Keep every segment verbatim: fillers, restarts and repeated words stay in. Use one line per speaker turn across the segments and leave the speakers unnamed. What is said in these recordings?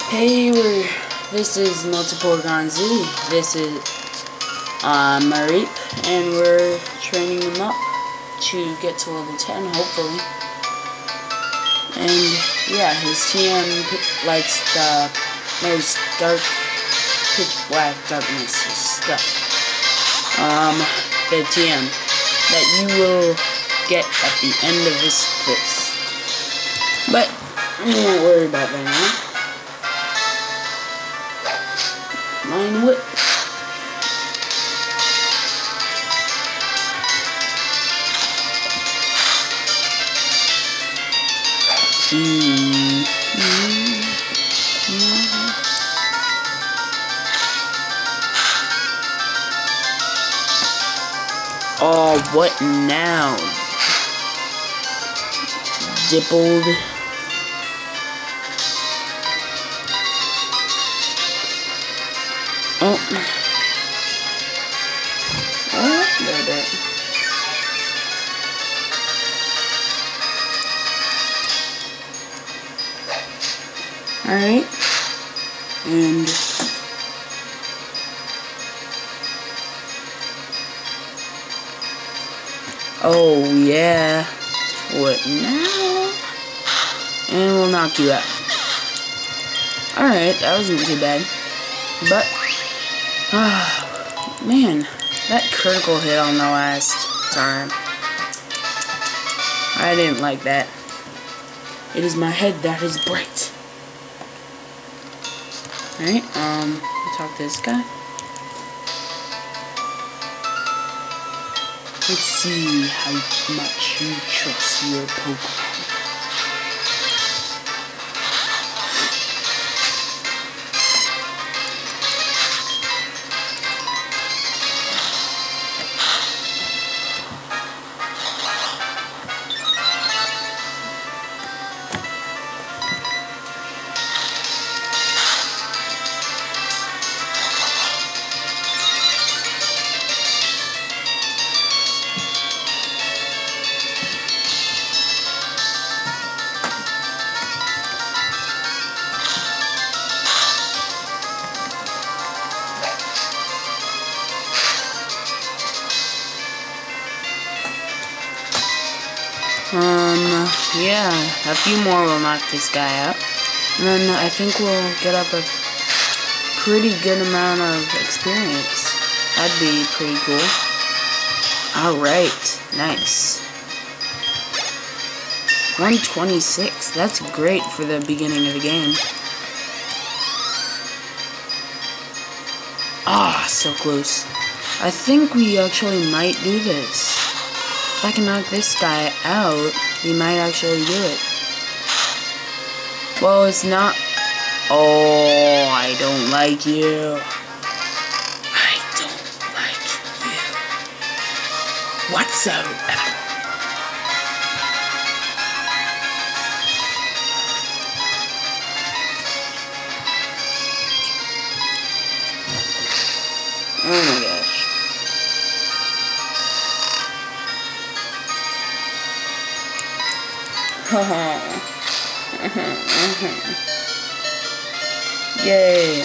Hey, we're, this is Multipolygon Z. This is uh, Mareep, and we're training him up to get to level ten, hopefully. And yeah, his T M likes the most dark, pitch black darkness stuff. Um, the T M that you will get at the end of this place. But I won't worry about that now. Mine whip. Mm. Mm. Mm. Oh, what now? Dippled. Oh. Oh, there, there. Alright. And oh yeah. What now? And we'll knock you out. Alright, that wasn't too bad. But ah, man, that critical hit on the last time. I didn't like that. It is my head that is bright. Alright, um, I'll talk to this guy. Let's see how much you trust your Pokemon. Um, yeah, a few more will knock this guy out. And then I think we'll get up a pretty good amount of experience. That'd be pretty cool. Alright, nice. one twenty-six, that's great for the beginning of the game. Ah, so close. I think we actually might do this. If I can knock this guy out, we might actually do it. Well, it's not. Oh, I don't like you. I don't like you. Whatsoever. Oh my gosh. Yay.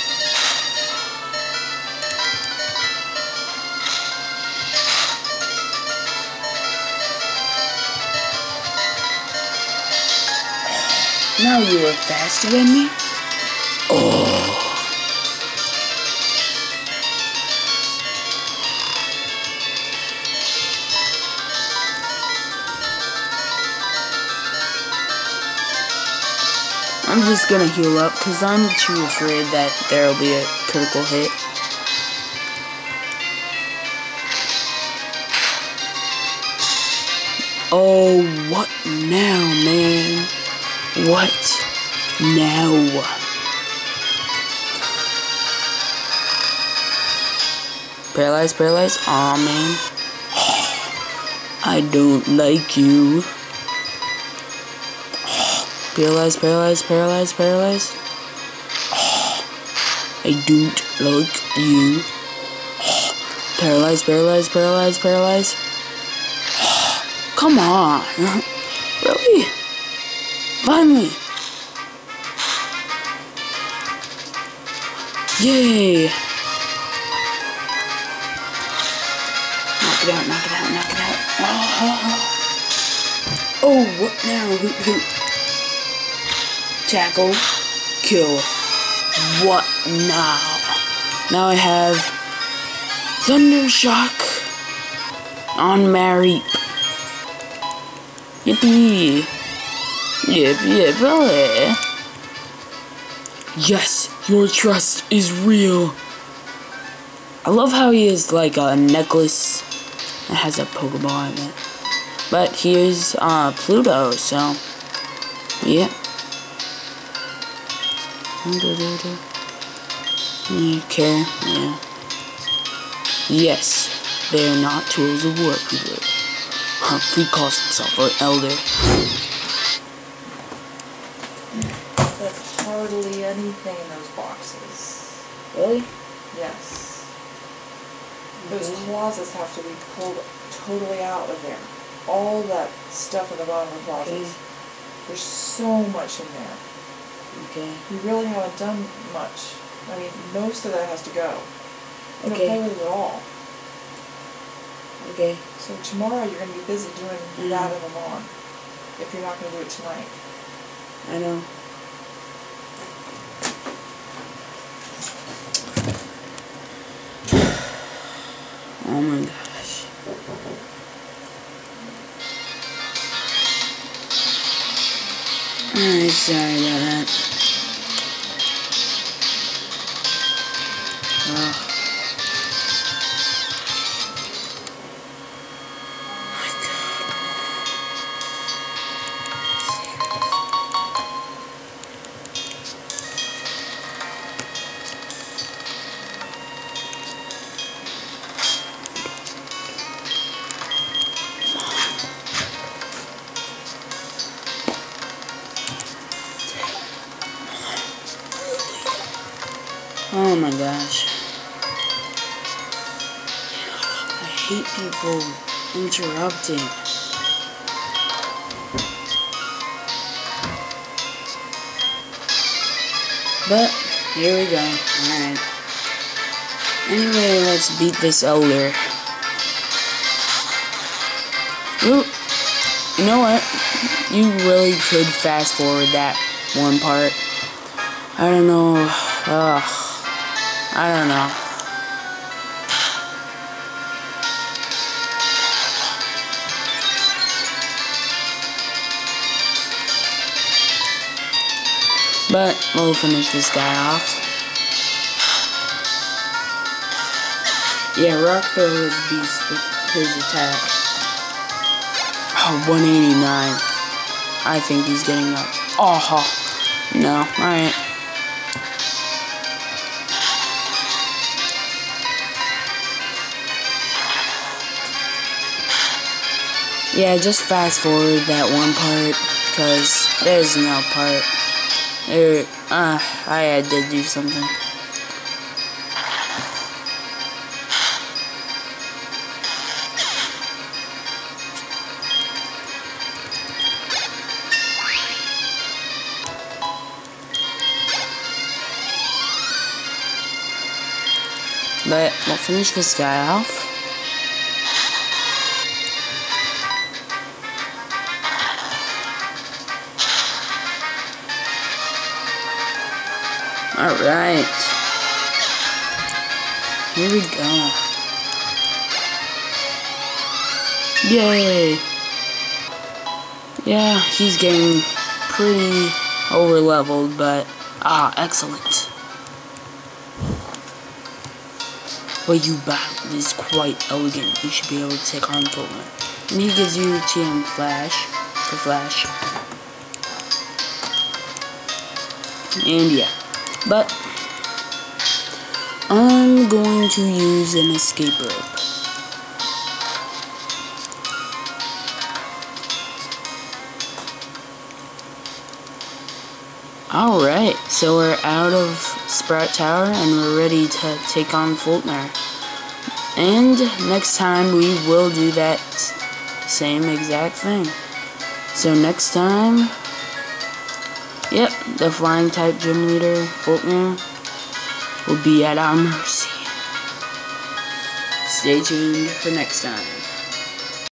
Now you are faster than me? Oh. I'm just gonna heal up because I'm too afraid that there'll be a critical hit. Oh, what now, man? What now? Paralyzed, paralyzed? Aw, man. I don't like you. Paralyzed, paralyzed, paralyzed, paralyzed. Oh, I don't like you. Oh, paralyzed, paralyzed, paralyzed, paralyzed. Oh, come on. Really? Finally. Yay! Knock it out, knock it out, knock it out. Oh, oh what now? Hoot, hoot. Tackle. Kill. What now? Now I have Thunder Shock on Mary. Yippee! Yip, yip, oh. Yes, your trust is real. I love how he is like a necklace that has a Pokeball in it. But here's uh, Pluto, so yeah. Okay, yeah. Yes, they are not tools of war, people. Huh, he calls himself an elder.
That's hardly anything in those boxes.
Really?
Yes. Those closets have to be pulled totally out of there. All that stuff in the bottom of the closets.
Okay.
There's so much in there.
Okay.
You really haven't done much. I mean, most of that has to go. You
Okay.
don't play with it all.
Okay.
So tomorrow you're going to be busy doing
Mm-hmm.
that in the lawn. If you're not going to do it tonight.
I know. Oh my gosh. I'm sorry about that. Oh. My God. Oh my gosh. I hate people interrupting. But, here we go. Alright. Anyway, let's beat this elder. Ooh. You know what? You really could fast forward that one part. I don't know. Ugh. I don't know. But we'll finish this guy off. Yeah, Rock Throw is beast with his attack. Oh, one eighty-nine. I think he's getting up. Oh, no. Alright. Yeah, just fast forward that one part, because there's no part. There, uh, I had to do something. But we'll finish this guy off. Alright. Here we go. Yay! Yeah, he's getting pretty over leveled, but ah, excellent. What you battled is quite elegant. You should be able to take on Pokemon. And he gives you T M Flash to Flash. And yeah. But I'm going to use an escape rope. Alright, so we're out of Sprout Tower and we're ready to take on Fultner. And next time we will do that same exact thing. So next time, yep, the flying type gym leader, Fultner, will be at our mercy. Stay tuned for next time.